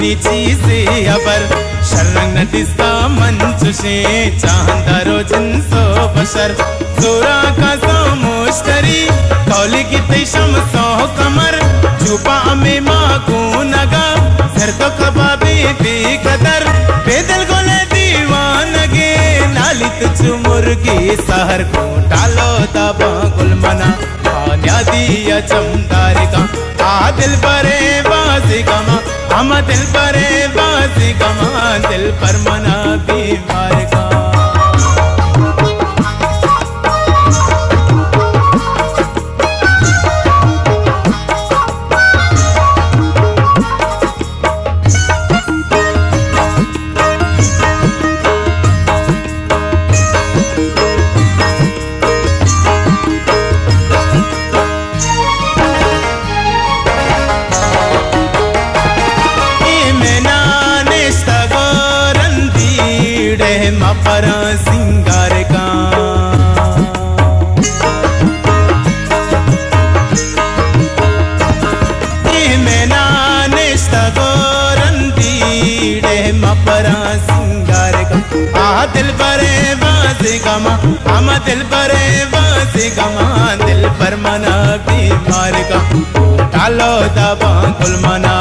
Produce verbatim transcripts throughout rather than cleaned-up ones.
चीसे अबर शर्रंग नटिस्ता मंच से चांदारो जिनसो बशर जोरा का सामुश्तरी कौली की तैशम सो कमर चुपा में माकू नगा सर तो कबाबी बेकदर बेदल गोले दीवानगे नालित चुमुर्गी सहर को डालो दबा गुलमना आन्या दिया चमदार का आ दिल बरे बाजी गमा हम दिल बरे बाजी गमा दिल पर मना बीमार का पर सिंगार का मैना नेस्ता गोरंदी डे मपरा सिंगार का आ दिल बरे बाजी गमा हम दिल बरे बाजी गमा दिल पर मना बीमार का डालो दबा गुलमना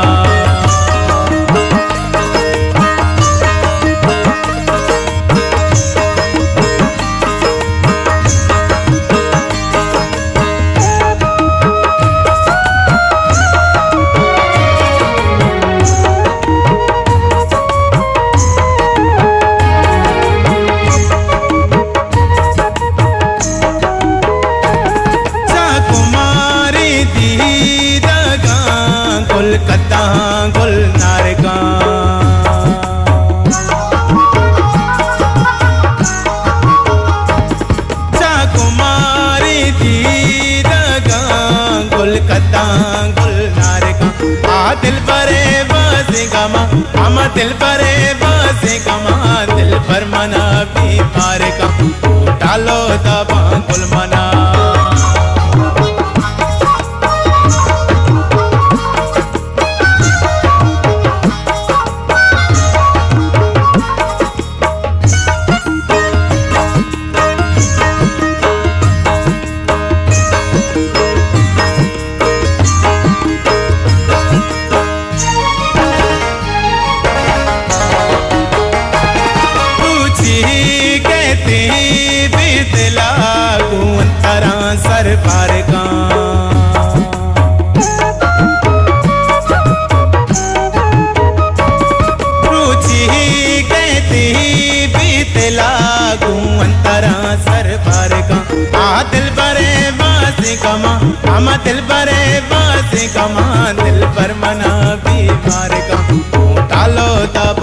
कोलकाता गुलनार का चाकुमारी दीदगा कोलकाता गुलनार का आ दिल बरे बाजी गमा हम दिल बरे बाजी गमा दिल पर मना बीमार का डालो दबा गुलमना सर पार का रुचि कहती बीते लागू अंतरा सर पार का आ दिल बरे बाजी गमा हम दिल बरे बाजी गमा दिल पर मना बीमार का डालो दबा